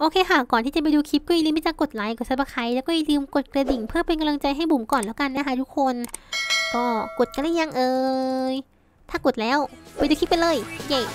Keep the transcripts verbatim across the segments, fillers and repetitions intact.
โอเคค่ะก่อนที่จะไปดูคลิปก็อย่าลืมที่จะกดไลค์กดซับสไครต์แล้วก็อย่าลืมกดกระดิ่งเพื่อเป็นกำลังใจให้บุ๋มก่อนแล้วกันนะคะทุกคนก็กดกันหรือยังเอ่ยถ้ากดแล้วไปดูคลิปไปเลยเย้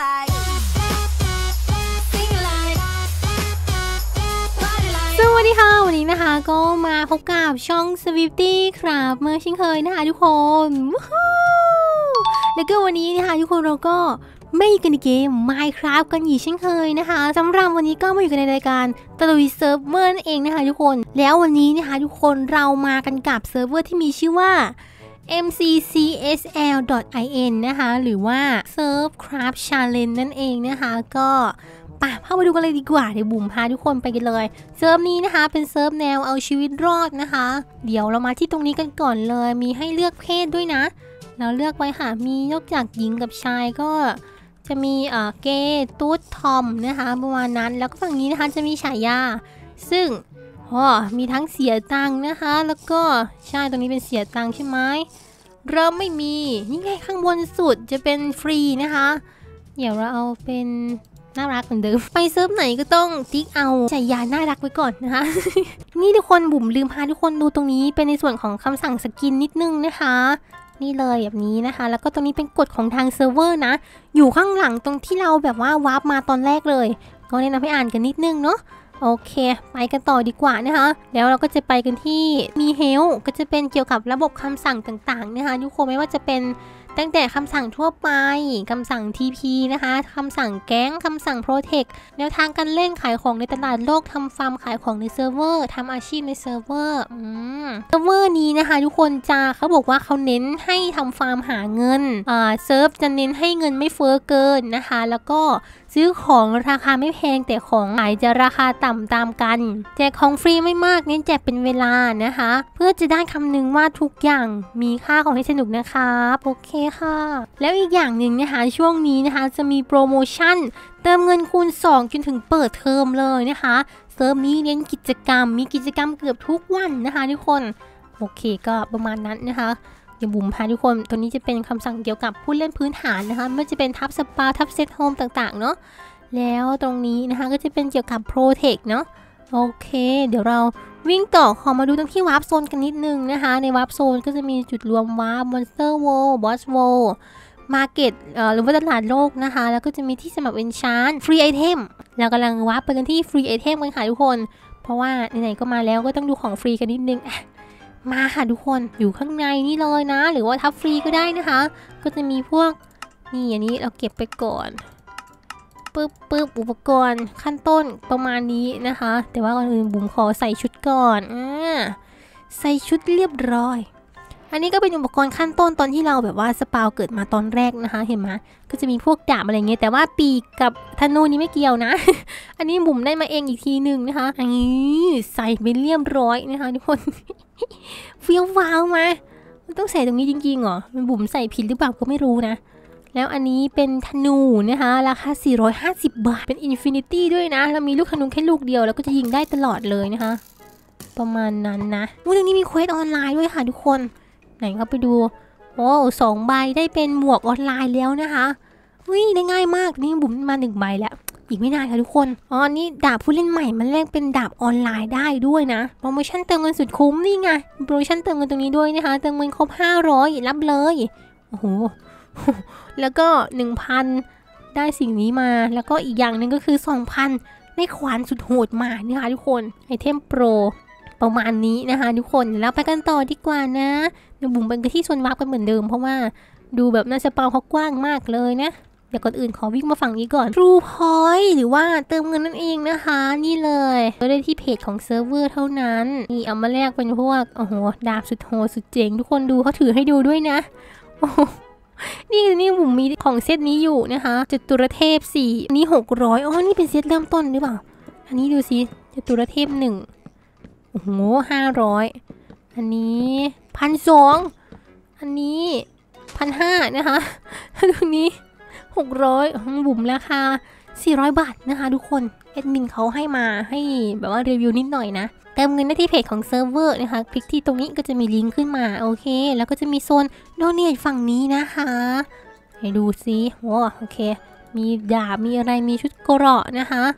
สวัสดีค่ะวันนี้นะคะก็มาพบกับช่อง Swifty ครับเมื่อเช่นเคยนะคะทุกคนแล้วก็วันนี้นะคะทุกคนเราก็ไม่อยู่กันในเกม Minecraft กันอีกเช่นเคยนะคะสำหรับวันนี้ก็มาอยู่กันในรายการตะลุยเซิร์ฟเวอร์นั่นเองนะคะทุกคนแล้ววันนี้นะคะทุกคนเรามากันกับเซิร์ฟเวอร์ที่มีชื่อว่า เอ็ม ซี ซี เอส แอล ดอท ไอ เอ็น นะคะหรือว่า Surf Craft Challenge นั่นเองนะคะก็ป่ะเข้ามาดูกันเลยดีกว่าเดี๋ยวบุ๋มพาทุกคนไปกันเลยเซิร์ฟนี้นะคะเป็นเซิร์ฟแนวเอาชีวิตรอดนะคะเดี๋ยวเรามาที่ตรงนี้กันก่อนเลยมีให้เลือกเพศด้วยนะเราเลือกไว้ค่ะมีนอกจากหญิงกับชายก็จะมีเอ่อเกย์ตุ๊ดทอมนะคะประมาณนั้นแล้วก็ฝั่งนี้นะคะจะมีฉายาซึ่งอ๋อมีทั้งเสียตังค์นะคะแล้วก็ใช่ตรงนี้เป็นเสียตังค์ใช่ไหมเริ่มไม่มีนี่ไงข้างบนสุดจะเป็นฟรีนะคะเดี๋ยวเราเอาเป็นน่ารักเหมือนเดิมไปเซิร์ฟไหนก็ต้องติ๊กเอาฉายาน่ารักไว้ก่อนนะคะ นี่ทุกคนบุ๋มลืมพาทุกคนดูตรงนี้เป็นในส่วนของคำสั่งสกินนิดนึงนะคะนี่เลยแบบนี้นะคะแล้วก็ตรงนี้เป็นกฎของทางเซิร์ฟเวอร์นะอยู่ข้างหลังตรงที่เราแบบว่าวาร์ปมาตอนแรกเลยก็แนะนำให้อ่านกันนิดนึงเนาะโอเคไปกันต่อดีกว่านะคะแล้วเราก็จะไปกันที่มีเฮลก็จะเป็นเกี่ยวกับระบบคำสั่งต่างๆนะคะทุกคนไม่ว่าจะเป็นตั้งแต่คำสั่งทั่วไปคำสั่ง ที พี นะคะคำสั่งแก๊งคำสั่ง Protect แนวทางการเล่นขายของในตลาดโลกทำฟาร์มขายของในเซิร์ฟเวอร์ทำอาชีพในเซิร์ฟเวอร์เซิร์ฟเวอร์นี้นะคะทุกคนจะเขาบอกว่าเขาเน้นให้ทำฟาร์มหาเงินอ่าเซิร์ฟจะเน้นให้เงินไม่เฟ้อเกินนะคะแล้วก็ซื้อของราคาไม่แพงแต่ของขายจะราคาต่ำตามกันแจกของฟรีไม่มากเน้นแจกเป็นเวลานะคะเพื่อจะได้คำนึงว่าทุกอย่างมีค่าของให้สนุกนะคะโอเคค่ะแล้วอีกอย่างหนึ่งนะคะช่วงนี้นะคะจะมีโปรโมชั่นเติมเงินคูณสองจนถึงเปิดเทอมเลยนะคะเซิร์ฟนี้เน้นกิจกรรมมีกิจกรรมเกือบทุกวันนะคะทุกคนโอเคก็ประมาณนั้นนะคะเดี๋ยวบุ๋มพาทุกคนตัวนี้จะเป็นคำสั่งเกี่ยวกับผู้เล่นพื้นฐานนะคะไม่ว่าจะเป็นทับสปาทับเซตโฮมต่างๆเนาะแล้วตรงนี้นะคะก็จะเป็นเกี่ยวกับโปรเทคเนาะโอเคเดี๋ยวเราวิ่งต่อขอมาดูตรงที่วาร์ปโซนกันนิดนึงนะคะในวาร์ปโซนก็จะมีจุดรวมวาร์ปมอนสเตอร์โวลบอสโวลมาร์เก็ตหรือว่าตลาดโลกนะคะแล้วก็จะมีที่สมัครเอนชานฟรีไอเทมเรากำลังวาร์ปไปกันที่ฟรีไอเทมกันค่ะทุกคนเพราะว่าไหนๆก็มาแล้วก็ต้องดูของฟรีกันนิดนึงมาค่ะทุกคนอยู่ข้างในนี่เลยนะหรือว่าทับฟรีก็ได้นะคะก็จะมีพวกนี่อันนี้เราเก็บไปก่อนปึ๊บปึ๊บอุปกรณ์ขั้นต้นประมาณนี้นะคะแต่ว่าก่อนอื่นบุ๋มขอใส่ชุดก่อนอ่าใส่ชุดเรียบร้อยอันนี้ก็เป็นอุปกรณ์ขั้นต้นตอนที่เราแบบว่าสปาวเกิดมาตอนแรกนะคะเห็นไหมก็จะมีพวกดาบอะไรเงี้ยแต่ว่าปีกกับธนูนี้ไม่เกี่ยวนะ อันนี้บุ๋มได้มาเองอีกทีหนึ่งนะคะอันนี้ใส่ไปเรียบร้อยนะคะทุกคน เฟี้ยวฟ้าวมามันต้องใส่ตรงนี้จริงๆเหรอมันบุ๋มใส่ผิดหรือเปล่าก็ไม่รู้นะแล้วอันนี้เป็นธนูนะคะราคาสี่ร้อยห้าสิบบาทเป็นอินฟินิตี้ด้วยนะแล้วมีลูกธนูแค่ลูกเดียวแล้วก็จะยิงได้ตลอดเลยนะคะประมาณนั้นนะวันนี้มีเควสออนไลน์ด้วยค่ะทุกคนไหนเข้าไปดูโอ้สองใบได้เป็นหมวกออนไลน์แล้วนะคะวิ่งได้ง่ายมากนี่บุ๋มมาหนึ่งใบแล้วอีกไม่นานค่ะทุกคนอ๋อนี่ดาบผู้เล่นใหม่มันแลกเป็นดาบออนไลน์ได้ด้วยนะโปรโมชั่นเติมเงินสุดคุ้มนี่ไงโปรโมชั่นเติมเงินตรงนี้ด้วยนะคะเติมเงินครบห้าร้อยรับเลยโอ้โหแล้วก็ หนึ่งพัน ได้สิ่งนี้มาแล้วก็อีกอย่างหนึ่งก็คือ สองพัน ได้ขวานสุดโหดมานี่ค่ะทุกคนไอเทมโปรประมาณนี้นะคะทุกคนแล้วไปกันต่อดีกว่านะเดี๋ยวบุ๋มไปกันที่โซนวาร์ปกันเหมือนเดิมเพราะว่าดูแบบน่าจะเปาเขากว้างมากเลยนะเดี๋ยวก่อนอื่นขอวิ่งมาฝั่งนี้ก่อน True Point หรือว่าเติมเงินนั่นเองนะคะนี่เลยก็ได้ที่เพจของเซิร์ฟเวอร์เท่านั้นนี่เอามาแลกเป็นพวกโอ้โหดาบสุดโหดสุดเจ๋งทุกคนดูเขาถือให้ดูด้วยนะโอ้นี่นี่ผมมีของเซตนี้อยู่นะคะจตุรเทพสี่นี้หกร้อยอ๋อนี่เป็นเซตเริ่มต้นหรือเปล่าอันนี้ดูสิจตุรเทพหนึ่งโอ้โหห้าร้อยอันนี้พันสองอันนี้พันห้านะคะตรงนี้หกร้อยบุ๋มราคาสี่ร้อยบาทนะคะทุกคนแอดมินเขาให้มาให้แบบว่ารีวิวนิดหน่อยนะเติมเงินได้ที่เพจของเซิร์ฟเวอร์นะคะคลิกที่ตรงนี้ก็จะมีลิงก์ขึ้นมาโอเคแล้วก็จะมีโซนโดเนทฝั่งนี้นะคะให้ดูซิโอ้โอเคมีดาบมีอะไรมีชุดเกราะนะคะ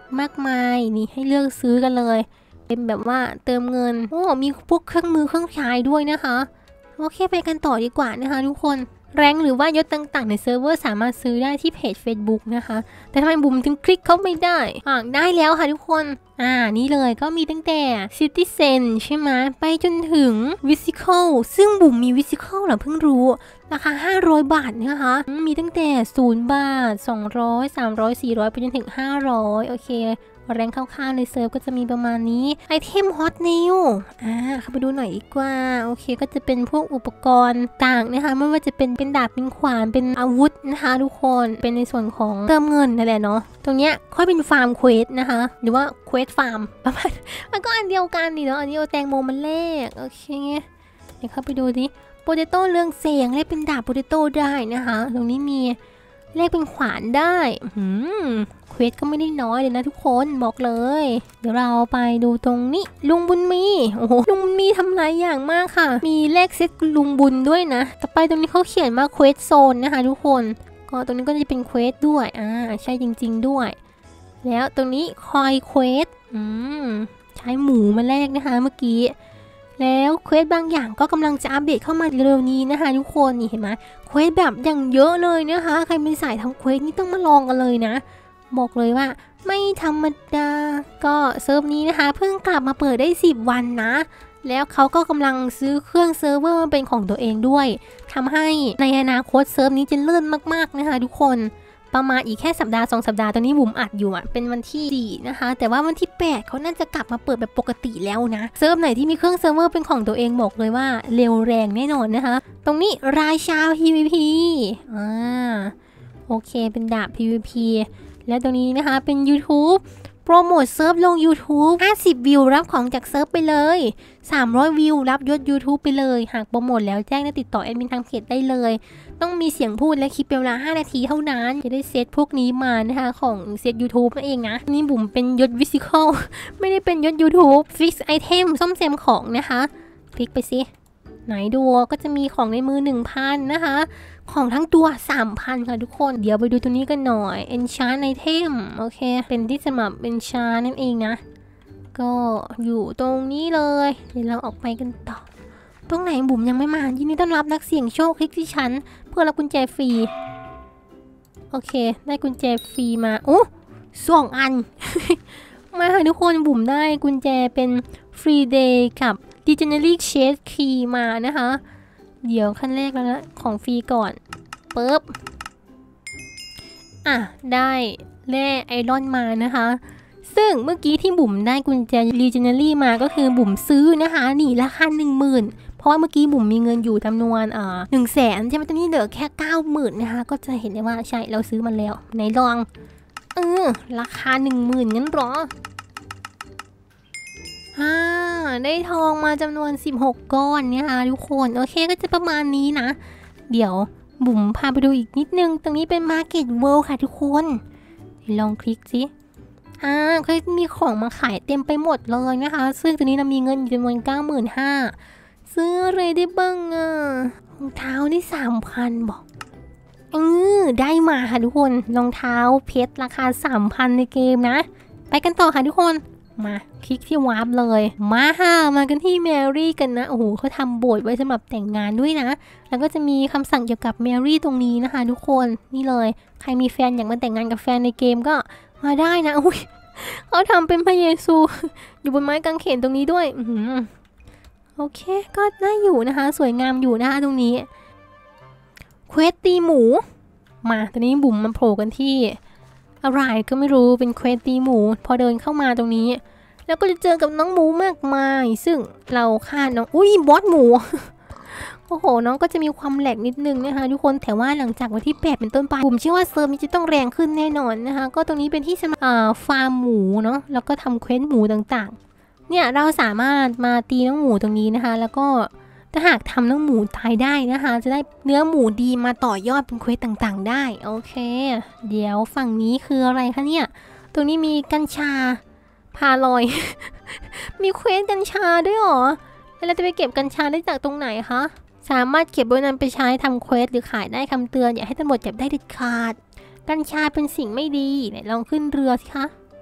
มากมายนี่ให้เลือกซื้อกันเลยเป็นแบบว่าเติมเงินโอ้มีพวกเครื่องมือเครื่องใช้ด้วยนะคะโอเคไปกันต่อดีกว่านะคะทุกคนแรงหรือว่ายศต่างๆในเซิร์ฟเวอร์สามารถซื้อได้ที่เพจ Facebook นะคะแต่ทำไมบุ๋มถึงคลิกเข้าไม่ได้อ่าได้แล้วค่ะทุกคนอ่านี่เลยก็มีตั้งแต่ Citizen ใช่ไหมไปจนถึง Physical ซึ่งบุ๋มมี Physical เหรอเพิ่งรู้ราคาห้าร้อยบาทนะคะมีตั้งแต่ศูนย์บาทสองร้อย สามร้อย สี่ร้อยไปจนถึงห้าร้อยโอเคแรงคร่าวๆในเซิร์ฟก็จะมีประมาณนี้ไอเทมฮอตนิวอ่าเข้าไปดูหน่อยดีกว่าโอเคก็จะเป็นพวกอุปกรณ์ต่างนะคะไม่ว่าจะเป็นเป็นดาบเป็นขวานเป็นอาวุธนะคะทุกคนเป็นในส่วนของเติมเงินนั่นแหละเนาะตรงเนี้ยค่อยเป็นฟาร์มเควสนะคะหรือว่าเควสฟาร์มประมาณมันก็อันเดียวกันนี่เนาะอันนี้เอาแตงโมมันแลกโอเคเดี๋ยวเข้าไปดูดิโปเตโต้เรื่องเสียงแลกเป็นดาบโปเตโต้ได้นะคะตรงนี้มีแลกเป็นขวานได้หืมเควสก็ไม่ได้น้อยเลยนะทุกคนบอกเลยเดี๋ยวเราไปดูตรงนี้ลุงบุญมีโอ้โหลุงบุญมีทำหลายอย่างมากค่ะมีแลกเซตลุงบุญด้วยนะต่อไปตรงนี้เขาเขียนมาเควสโซนนะคะทุกคนก็ตรงนี้ก็จะเป็นเควสด้วยอ่าใช่จริงๆด้วยแล้วตรงนี้คอยเควสอืมใช้หมูมาแลกนะคะเมื่อกี้แล้วเควสบางอย่างก็กำลังจะอัปเดตเข้ามาเร็วๆนี้นะคะทุกคนนี่เห็นไหมเควสแบบอย่างเยอะเลยนะคะใครเป็นสายทำเควสนี่ต้องมาลองกันเลยนะบอกเลยว่าไม่ธรรมดาก็เซิร์ฟนี้นะคะเพิ่งกลับมาเปิดได้สิบวันนะแล้วเขาก็กำลังซื้อเครื่องเซิร์ฟเวอร์เป็นของตัวเองด้วยทำให้ในอนาคตเซิร์ฟนี้จะเลื่อนมากๆนะคะทุกคนประมาณอีกแค่สัปดาห์สองสัปดาห์ตอนนี้บุ๋มอัดอยู่อ่ะเป็นวันที่สี่นะคะแต่ว่าวันที่แปดเขาน่าจะกลับมาเปิดแบบปกติแล้วนะเซิร์ฟไหนที่มีเครื่องเซิร์ฟเวอร์เป็นของตัวเองบอกเลยว่าเร็วแรงแน่นอนนะคะตรงนี้ราชา พี วี พี อ่าโอเคเป็นดาบ พี วี พี และตรงนี้นะคะเป็น YouTube โปรโมทเซิร์ฟลง YouTube ห้าสิบวิวรับของจากเซิร์ฟไปเลยสามร้อยวิวรับยศ YouTube ไปเลยหากโปรโมทแล้วแจ้งและติดต่อแอดมินทางเพจได้เลยต้องมีเสียงพูดและคลิปเป็นเวลาห้านาทีเท่านั้นจะได้เซตพวกนี้มานะคะของเซต YouTube นั่นเองนะนี่บุ๋มเป็นยศ Physical ไม่ได้เป็นยศ YouTube Fix Item ซ่อมแซมของนะคะคลิกไปสิไหนดูก็จะมีของในมือ หนึ่งพัน นะคะของทั้งตัว สามพัน ค่ะทุกคนเดี๋ยวไปดูตัวนี้กันหน่อย Enchant Item โอเคเป็นที่สำหรับ Enchant นั่นเองนะก็อยู่ตรงนี้เลยเดี๋ยวเราออกไปกันต่อตรงไหนบุ๋มยังไม่มายินดีต้อนรับนักเสี่ยงโชคคลิกที่ชั้นเพื่อรับกุญแจฟรีโอเคได้กุญแจฟรีมาโอ้สองอัน มาค่ะทุกคนบุ๋มได้กุญแจเป็นฟรีเดย์กับ Legendary Chest Key มานะคะเดี๋ยวขั้นแรกแล้วนะของฟรีก่อนปึ๊บอ่ะได้แร่ไอรอนมานะคะซึ่งเมื่อกี้ที่บุ๋มได้กุญแจ Legendary มาก็คือบุ๋มซื้อนะคะนี่ราคาหนึ่งหมื่นเพราะว่าเมื่อกี้บุ๋มมีเงินอยู่จำนวนเอ่อหนึ่งแสนใช่ไหมตอนนี้เหลือแค่เก้าหมื่นนะคะก็จะเห็นได้ว่าใช่เราซื้อมันแล้วไหนลองเออราคาหนึ่งหมื่นงั้นหรออ่าได้ทองมาจำนวนสิบหกก้อนเนี่ยค่ะทุกคนโอเคก็จะประมาณนี้นะเดี๋ยวบุ๋มพาไปดูอีกนิดนึงตรงนี้เป็น Market World ค่ะทุกคนลองคลิกสิอ่าก็มีของมาขายเต็มไปหมดเลยนะคะซึ่งตอนนี้เรามีเงินอยู่จำนวนเก้าหมื่นห้าซื้ออะไรได้บ้างอ่ะรองเท้าได้สามพันบอกเออได้มาค่ะทุกคนรองเท้าเพชรราคาสามพันในเกมนะไปกันต่อค่ะทุกคนมาคลิกที่วาร์ปเลยมาค่ะมากันที่แมรี่กันนะโอ้โหเขาทำโบสถ์ไว้สำหรับแต่งงานด้วยนะแล้วก็จะมีคำสั่งเกี่ยวกับแมรี่ตรงนี้นะคะทุกคนนี่เลยใครมีแฟนอยากมาแต่งงานกับแฟนในเกมก็มาได้นะอุ้ยเขาทำเป็นพระเยซูอยู่บนไม้กางเขนตรงนี้ด้วยอืโอเคก็ได้อยู่นะคะสวยงามอยู่นะคะตรงนี้เควสตีหมูมาตอนนี้บุ๋มมาโผล่กันที่อะไรก็ไม่รู้เป็นเควสตีหมูพอเดินเข้ามาตรงนี้แล้วก็จะเจอกับน้องหมูมากมายซึ่งเราฆ่าน้องอุ้ยบอสหมูโอ้โหน้องก็จะมีความแหลกนิดนึงนะคะทุกคนแต่ว่าหลังจากวันที่แปดเป็นต้นไปผมเชื่อว่าเซิร์ฟนี้จะต้องแรงขึ้นแน่นอนนะคะก็ตรงนี้เป็นที่สำหรับฟาร์มหมูเนาะแล้วก็ทำเควสหมูต่างๆเนี่ยเราสามารถมาตีน้องหมูตรงนี้นะคะแล้วก็ถ้าหากทำน้องหมูตายได้นะคะจะได้เนื้อหมูดีมาต่อยอดเป็นเควสต่างๆได้โอเคเดี๋ยวฝั่งนี้คืออะไรคะเนี่ยตรงนี้มีกัญชาพาลอย มีเควสกัญชาด้วยหรอแล้วเราจะไปเก็บกัญชาได้จากตรงไหนคะสามารถเก็บไว้นำไปใช้ทำเควสหรือขายได้คำเตือนอย่าให้ตำรวจจับได้เด็ดขาดกัญชาเป็นสิ่งไม่ดีไหนลองขึ้นเรือสิคะ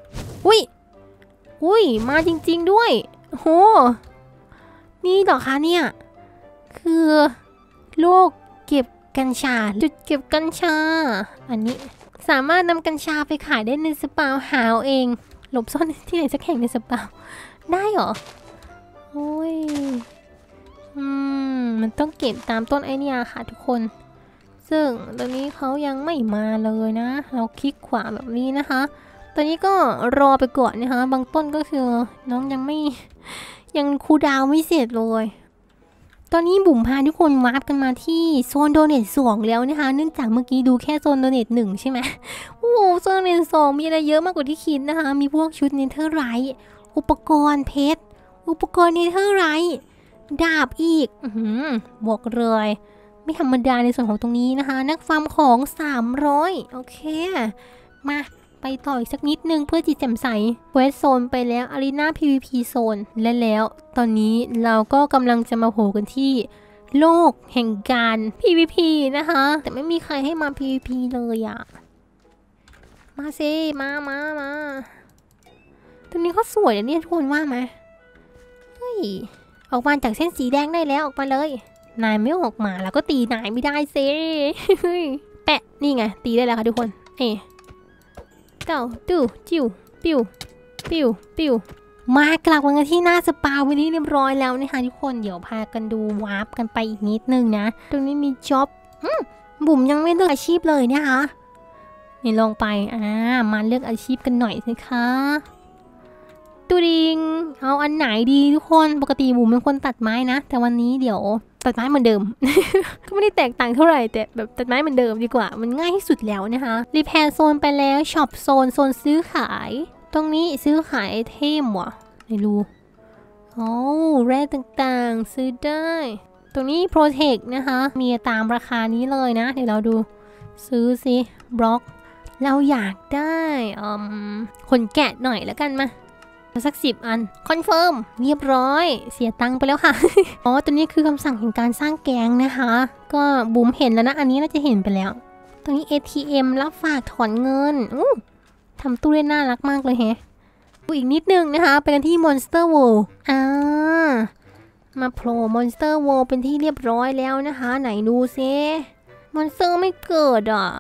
อุ้ยอุ้ยมาจริงๆด้วยโหนี่เหรอคะเนี่ยคือโลกเก็บกัญชาจุดเก็บกัญชาอันนี้สามารถนำกัญชาไปขายได้ในสปาหาเอาเองหลบซ่อนที่ไหนสักแห่งในสปาได้เหรอโอ้ยอืมมันต้องเก็บตามต้นไอเนียค่ะทุกคนซึ่งตอนนี้เขายังไม่มาเลยนะเราคลิกขวาแบบนี้นะคะตอนนี้ก็รอไปก่อนนะคะบางต้นก็คือน้องยังไม่ยังคูลดาวน์ไม่เสร็จเลยตอนนี้บุ๋มพาทุกคนวาร์ปกันมาที่โซนโดเนทสองแล้วนะคะเนื่องจากเมื่อกี้ดูแค่โซนโดเนทหนึ่งใช่ไหมโอ้โซนโดเนทสองมีอะไรเยอะมากกว่าที่คิดนะคะมีพวกชุดเนเธอร์ไรท์อุปกรณ์เพชรอุปกรณ์เนเธอร์ไรท์ดาบอีกอือบอกเลยไม่ธรรมดาในส่วนของตรงนี้นะคะนักฟาร์มของสามร้อยโอเคมาไปต่ออีกสักนิดนึงเพื่อจิตแจ่มใสเวสโซนไปแล้วอารีนา พี วี พี โซนและแล้วตอนนี้เราก็กำลังจะมาโผล่กันที่โลกแห่งการ พี วี พี นะคะแต่ไม่มีใครให้มา พี วี พี เลยอะมาซิมามามาตรงนี้เขาสวยนะเนี่ยทุกคนว่าไหมเฮ้ยออกมาจากเส้นสีแดงได้แล้วออกมาเลยนายไม่ออกมาแล้วก็ตีนายไม่ได้ซิแปะนี่ไงตีได้แล้วค่ะทุกคนเอ๊เก้าตู้จิ้วปิ้วปิ้วปิ้วมากลับมากันที่หน้าสปาวันนี้เรียบร้อยแล้วนะคะทุกคนเดี๋ยวพากันดูวาร์ปกันไปอีกนิดนึงนะตรงนี้มีจ็อบบุ๋มยังไม่เลือกอาชีพเลยนะคะนี่ลองไปอ่ามาเลือกอาชีพกันหน่อยสิคะตูดิงเอาอันไหนดีทุกคนปกติบุ๋มเป็นคนตัดไม้นะแต่วันนี้เดี๋ยวตัดไม้เหมือนเดิม ก็ไม่ได้แตกต่างเท่าไหร่แต่แบบตัดไม้เหมือนเดิมดีกว่ามันง่ายที่สุดแล้วนะคะรีแพร์โซนไปแล้วช็อปโซนโซนซื้อขายตรงนี้ซื้อขายไอเทมว่ะไม่รู้โอ้แร่ต่างๆซื้อได้ตรงนี้โปรเทคนะคะมีตามราคานี้เลยนะเดี๋ยวเราดูซื้อสิบล็อกเราอยากได้อืมขนแกะหน่อยแล้วกันมาสักสิบอันคอนเฟิร์มเรียบร้อยเสียตังค์ไปแล้วค่ะ อ๋อตัวนี้คือคำสั่งแห่งการสร้างแกงนะคะก็บุ๋มเห็นแล้วนะอันนี้น่าจะเห็นไปแล้วตรงนี้ เอ ที เอ็ม รับฝากถอนเงินอู้ทำตู้ได้น่ารักมากเลยแฮะอีกนิดนึงนะคะไปกันที่ Monster World อ่ามาโผล่ Monster World เป็นที่เรียบร้อยแล้วนะคะไหนดูซิ Monster ไม่เกิดอ่ะ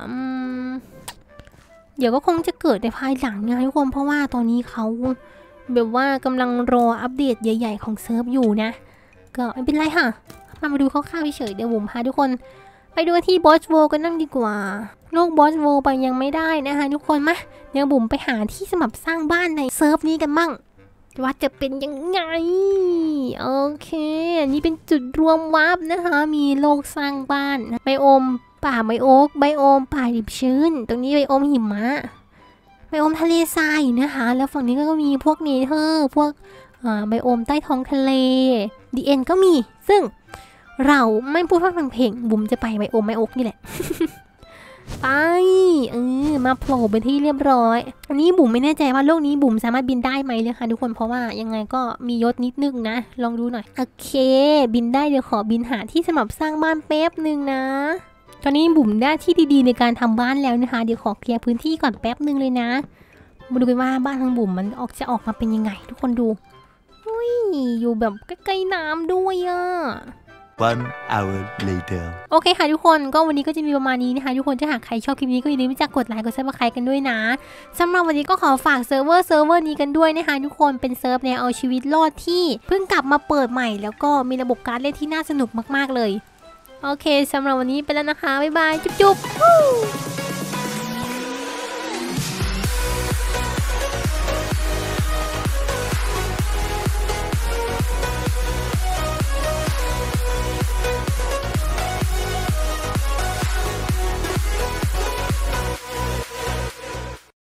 เดี๋ยวก็คงจะเกิดในภายหลังนะทุกคนเพราะว่าตอนนี้เขาแบบว่ากำลังรออัปเดตใหญ่ๆของเซิร์ฟอยู่นะก็ไม่เป็นไรค่ะมามาดูคร่าวๆเฉยๆเดี๋ยวผมพาทุกคนไปดูที่บอสโวกันนั่งดีกว่าโลกบอสโวไปยังไม่ได้นะคะทุกคนมาเดี๋ยวบุ๋มไปหาที่สำหรับสร้างบ้านในเซิร์ฟนี้กันมั่งว่าจะเป็นยังไงโอเคนี่เป็นจุดรวมวาร์ปนะคะมีโลกสร้างบ้านไบโอมป่าไบโอ๊กไบโอมป่าดิบชื้นตรงนี้ไบโอมหิมะไบโอมทะเลทรายนะคะแล้วฝั่งนี้ก็มีพวกเนเธอร์พวกไบโอมใต้ท้องทะเลดีเอ็นก็มีซึ่งเราไม่พูดว่าฟังเพลงบุ๋มจะไปไบโอมไบโอ๊กนี่แหละ ไปเออมาโผล่ไปที่เรียบร้อยอันนี้บุ๋มไม่แน่ใจว่าโลกนี้บุ๋มสามารถบินได้ไหมเลยค่ะทุกคนเพราะว่ายังไงก็มียศนิดนึงนะลองดูหน่อยโอเคบินได้เดี๋ยวขอบินหาที่สำหรับสร้างบ้านแป๊บนึงนะตอนนี้บุ๋มได้ที่ดีๆในการทำบ้านแล้วนะคะเดี๋ยวขอเคลียร์พื้นที่ก่อนแป๊บนึงเลยนะมาดูกันว่าบ้านของบุ๋มมันออกจะออกมาเป็นยังไงทุกคนดูอุ้ยอยู่แบบใกล้ๆน้ำด้วยอ่ะ One hour later โอเคค่ะทุกคนก็วันนี้ก็จะมีประมาณนี้นะคะทุกคนถ้าหากใครชอบคลิปนี้ก็อย่าลืมที่จะกดไลค์กดซับสไครต์กันด้วยนะสำหรับวันนี้ก็ขอฝากเซิร์ฟเวอร์เซิร์ฟเวอร์นี้กันด้วยนะคะทุกคนเป็นเซิร์ฟแนวเอาชีวิตรอดที่เพิ่งกลับมาเปิดใหม่แล้วก็มีระบบการเล่นที่น่าสนุกมากๆเลยโอเคสำหรับวันนี้ไปแล้วนะคะบ๊ายบายจุ๊บๆ